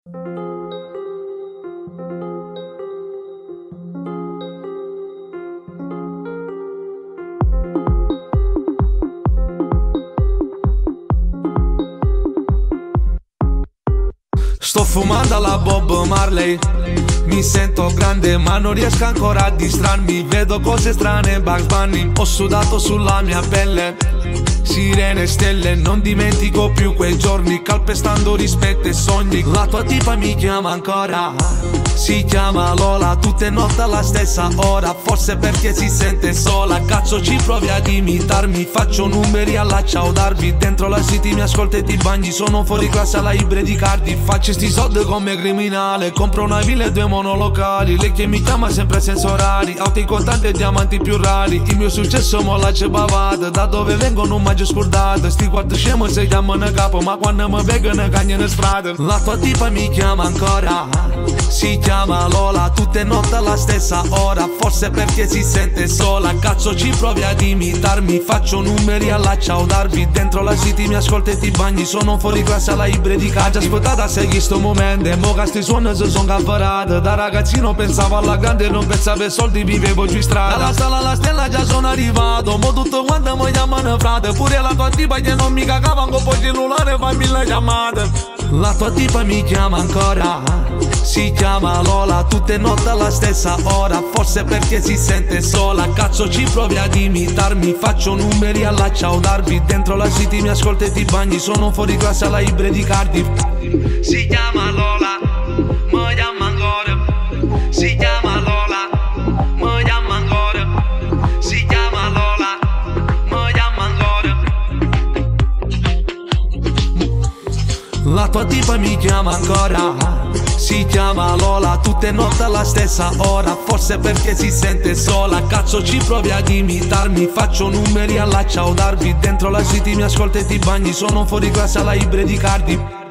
Sto fumando alla Bob Marley, mi sento grande ma non riesco ancora a distrarmi. Vedo cose strane, Bugs Bunny, ho sudato sulla mia pelle. Sirene e stelle, non dimentico più quei giorni, calpestando rispetto e sogni. La tua tipa mi chiama ancora, si chiama Lola, tutte notte alla stessa ora. Forse perché si sente sola, cazzo ci provi ad imitarmi. Faccio numeri alla Ciao Darby, dentro la city mi ascolta e ti bagni. Sono fuori classe alla Ibre di Cardi, faccio sti soldi come criminale. Compro una villa e 2 monolocali, lei che mi chiama sempre senza orari. Auto in contanti e diamanti più rari, il mio successo molla c'è bavata. Da dove vengo non mangio scordato, sti quattro scemo si chiamano capo, ma quando mi vegono cagnano in strada. La tua tipa mi chiama ancora, si chiama Lola, tutte notte alla stessa ora. Forse perché si sente sola, cazzo ci provi ad imitarmi. Faccio numeri alla Ciao Darby, dentro la city mi ascolta e ti bagni. Sono fuori classe alla Ibre di Cardi, aspettata segui sto momento. E mo che sti suoni si son cavarato, da ragazzino pensavo alla grande, non pensavo ai soldi, vivevo giù in strada. Dalla sala alla stella già sono arrivato, mo tutto quanto mi chiamano frate. Pure la tua tipa che non mi cagava, con poi cellulare fa 1000 chiamate. La tua tipa mi chiama ancora, si chiama Lola, tutte notte alla stessa ora. Forse perché si sente sola, cazzo ci provi ad imitarmi. Faccio numeri alla Ciao Darby, dentro la city mi ascolta e ti bagni. Sono fuori classe alla Ibre di Cardi. Si chiama Lola, mi chiama ancora. Si chiama Lola, mi chiama ancora. Si chiama Lola, mi chiama ancora. La tua tipa mi chiama ancora, si chiama Lola, tutte notte alla stessa ora. Forse perché si sente sola, cazzo ci provi ad imitarmi. Faccio numeri alla Ciao Darby, dentro la city mi ascolta e ti bagni. Sono fuori classe alla Ibre di Cardi.